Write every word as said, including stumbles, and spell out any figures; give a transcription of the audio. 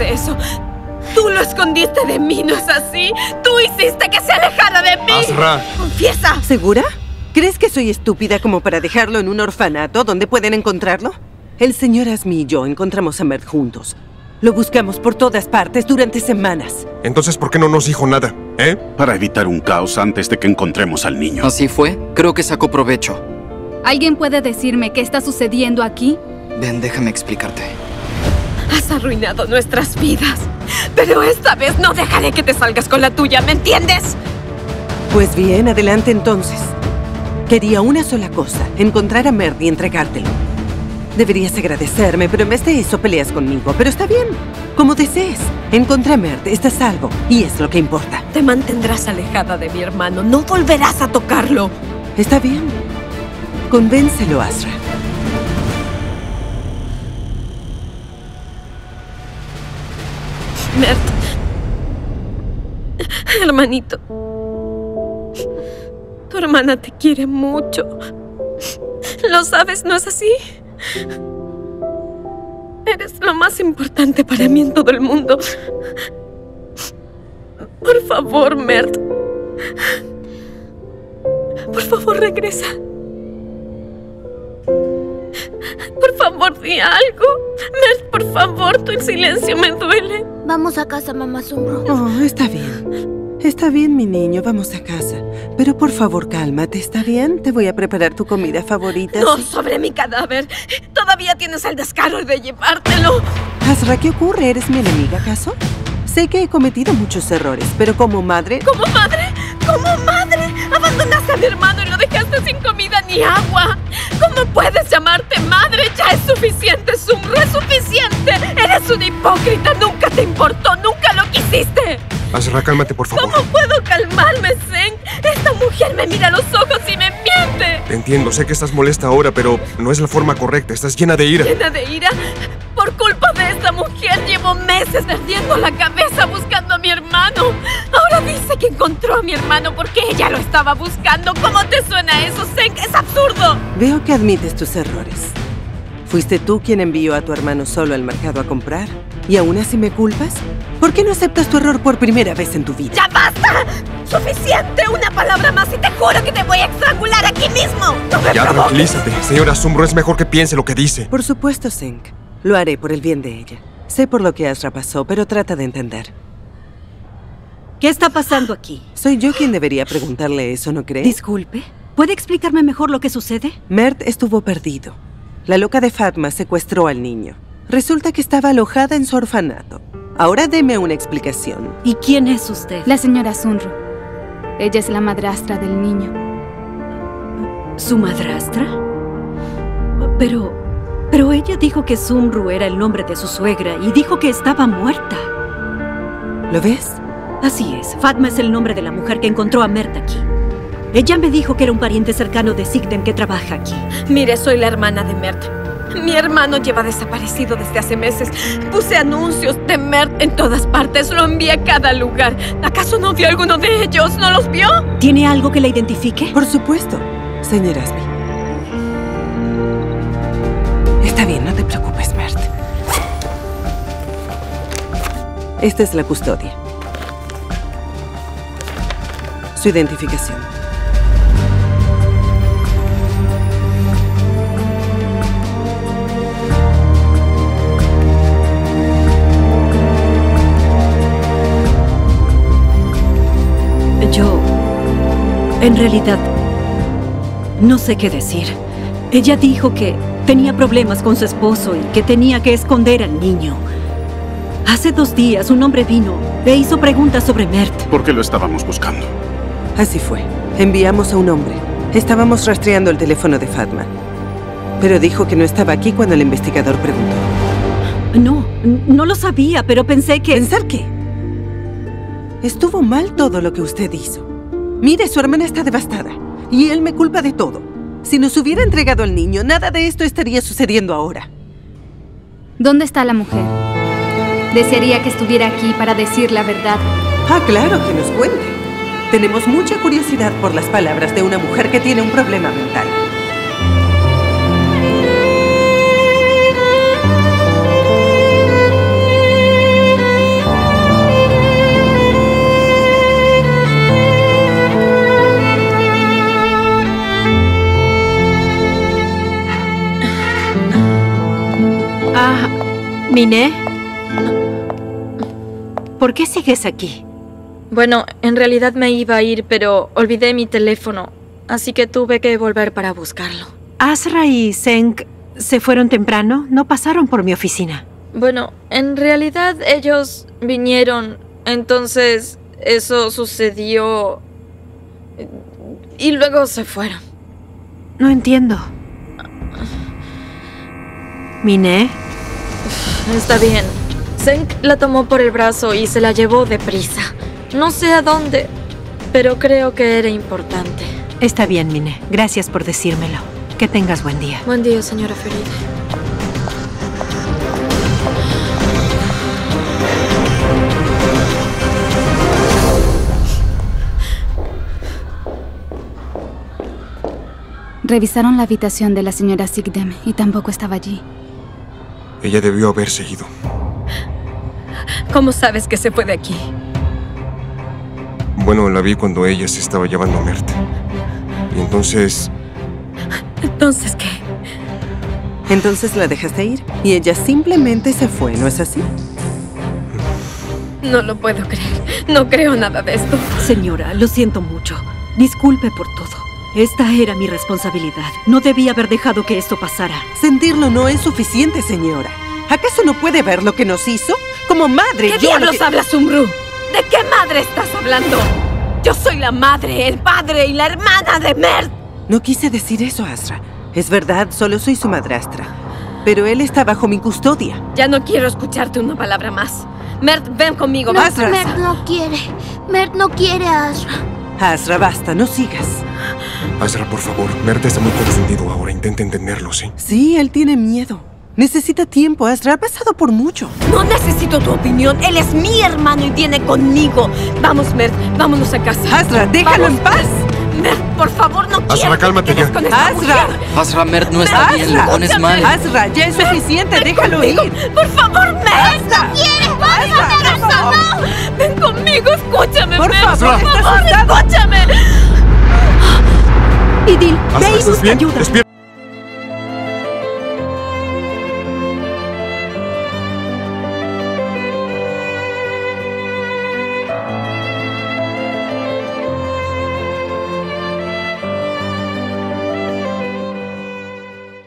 hiciste eso. Tú lo escondiste de mí, ¿no es así? Tú hiciste que se alejara de mí. Azra. ¡Confiesa! ¿Segura? ¿Crees que soy estúpida como para dejarlo en un orfanato donde pueden encontrarlo? El señor Azmi y yo encontramos a Mert juntos. Lo buscamos por todas partes durante semanas. Entonces, ¿por qué no nos dijo nada? ¿Eh? Para evitar un caos antes de que encontremos al niño. ¿Así fue? Creo que sacó provecho. ¿Alguien puede decirme qué está sucediendo aquí? Ven, déjame explicarte. Has arruinado nuestras vidas. Pero esta vez no dejaré que te salgas con la tuya, ¿me entiendes? Pues bien, adelante entonces. Quería una sola cosa, encontrar a Mert y entregártelo. Deberías agradecerme, pero en vez de eso peleas conmigo. Pero está bien, como desees. Encontré a Mert, estás a salvo, y es lo que importa. Te mantendrás alejada de mi hermano, no volverás a tocarlo. Está bien. Convéncelo, Azra. Mert. Hermanito. Tu hermana te quiere mucho. Lo sabes, ¿no es así? Eres lo más importante para mí en todo el mundo. Por favor, Mert. Por favor, regresa. Por favor, di algo. Mert, por favor, tu silencio me duele. Vamos a casa, mamá Sunru. Oh, está bien. Está bien, mi niño, vamos a casa. Pero por favor, cálmate, ¿está bien? Te voy a preparar tu comida favorita. No, ¿sí? sobre mi cadáver. Todavía tienes el descaro de llevártelo. Azra, ¿qué ocurre? ¿Eres mi enemiga, acaso? Sé que he cometido muchos errores, pero como madre... ¿Como madre? ¿Como madre? Abandonaste a mi hermano y lo dejaste sin comida ni agua. ¿Cómo puedes llamarte madre? Ya es suficiente, Sunru, es suficiente. Eres un hipócrita, nunca te importó, nunca lo quisiste. Azra, cálmate, por favor. ¿Cómo puedo calmarme, Zeng? Esta mujer me mira a los ojos y me miente. Te entiendo, sé que estás molesta ahora, pero no es la forma correcta. Estás llena de ira. ¿Llena de ira? Por culpa de esta mujer llevo meses perdiendo la cabeza buscando a mi hermano. Ahora dice que encontró a mi hermano porque ella lo estaba buscando. ¿Cómo te suena eso, Zeng? ¡Es absurdo! Veo que admites tus errores. ¿Fuiste tú quien envió a tu hermano solo al mercado a comprar? ¿Y aún así me culpas? ¿Por qué no aceptas tu error por primera vez en tu vida? ¡Ya basta! ¡Suficiente! Una palabra más y te juro que te voy a estrangular aquí mismo. ¡No me Ya, provoques! tranquilízate. Señora Sunru, es mejor que piense lo que dice. Por supuesto, Zeng. Lo haré por el bien de ella. Sé por lo que Azra pasó, pero trata de entender. ¿Qué está pasando aquí? Soy yo quien debería preguntarle eso, ¿no crees? Disculpe, ¿puede explicarme mejor lo que sucede? Mert estuvo perdido. La loca de Fatma secuestró al niño. Resulta que estaba alojada en su orfanato. Ahora deme una explicación. ¿Y quién es usted? La señora Sunru. Ella es la madrastra del niño. ¿Su madrastra? Pero... Pero ella dijo que Sunru era el nombre de su suegra y dijo que estaba muerta. ¿Lo ves? Así es. Fatma es el nombre de la mujer que encontró a Mert aquí. Ella me dijo que era un pariente cercano de Sigden que trabaja aquí. Mire, soy la hermana de Mert. Mi hermano lleva desaparecido desde hace meses. Puse anuncios de Mert en todas partes. Lo envié a cada lugar. ¿Acaso no vio alguno de ellos? ¿No los vio? ¿Tiene algo que la identifique? Por supuesto, señor Azmi. Está bien, no te preocupes, Mert. Esta es la custodia. Su identificación. Yo... En realidad... No sé qué decir. Ella dijo que tenía problemas con su esposo y que tenía que esconder al niño. Hace dos días un hombre vino e hizo preguntas sobre Mert. ¿Por qué lo estábamos buscando? Así fue. Enviamos a un hombre. Estábamos rastreando el teléfono de Fatma. Pero dijo que no estaba aquí cuando el investigador preguntó. No, no lo sabía, pero pensé que... ¿Pensar qué? Estuvo mal todo lo que usted hizo. Mire, su hermana está devastada. Y él me culpa de todo. Si nos hubiera entregado al niño, nada de esto estaría sucediendo ahora. ¿Dónde está la mujer? Desearía que estuviera aquí para decir la verdad. Ah, claro, que nos cuente. Tenemos mucha curiosidad por las palabras de una mujer que tiene un problema mental. Miné, ¿por qué sigues aquí? Bueno, en realidad me iba a ir, pero olvidé mi teléfono, así que tuve que volver para buscarlo. Asra y Senk se fueron temprano, no pasaron por mi oficina. Bueno, en realidad ellos vinieron, entonces eso sucedió y luego se fueron. No entiendo. Miné. Está bien. Senk la tomó por el brazo y se la llevó deprisa. No sé a dónde, pero creo que era importante. Está bien, Miné. Gracias por decírmelo. Que tengas buen día. Buen día, señora Feride. Revisaron la habitación de la señora Sigdem y tampoco estaba allí. Ella debió haberse ido. ¿Cómo sabes que se fue de aquí? Bueno, la vi cuando ella se estaba llevando a Mert. Y entonces... ¿Entonces qué? Entonces la dejaste ir y ella simplemente se fue, ¿no es así? No lo puedo creer. No creo nada de esto. Señora, lo siento mucho. Disculpe por todo. Esta era mi responsabilidad. No debía haber dejado que esto pasara. Sentirlo no es suficiente, señora. ¿Acaso no puede ver lo que nos hizo? Como madre, ¿Qué yo diablos que... hablas, Umru? ¿De qué madre estás hablando? Yo soy la madre, el padre y la hermana de Mert. No quise decir eso, Asra. Es verdad, solo soy su madrastra. Pero él está bajo mi custodia. Ya no quiero escucharte una palabra más. Mert, ven conmigo. No, Asra. Mert no quiere. Mert no quiere a Asra. Asra, basta, no sigas. Asra, por favor. Mert está muy confundido ahora. Intenta entenderlo, ¿sí? Sí, él tiene miedo. Necesita tiempo, Asra. Ha pasado por mucho. No necesito tu opinión. Él es mi hermano y viene conmigo. Vamos, Mert, vámonos a casa. Asra, déjalo Vamos. en paz. Mert, por favor, no quiero Asra, que cálmate te quedes ya. con esta Asra. mujer. Asra, Mert no está bien, lo pones mal. Asra, ya es suficiente, déjalo Conmigo. ir. Por favor, Mert. ¡Basta! ¡Basta! ¡Por favor! Ven conmigo, escúchame, Por Mert. favor, por está favor, asustado. escúchame. Idil, ve Asra, y ¿estás busca bien? ayuda. Despierta.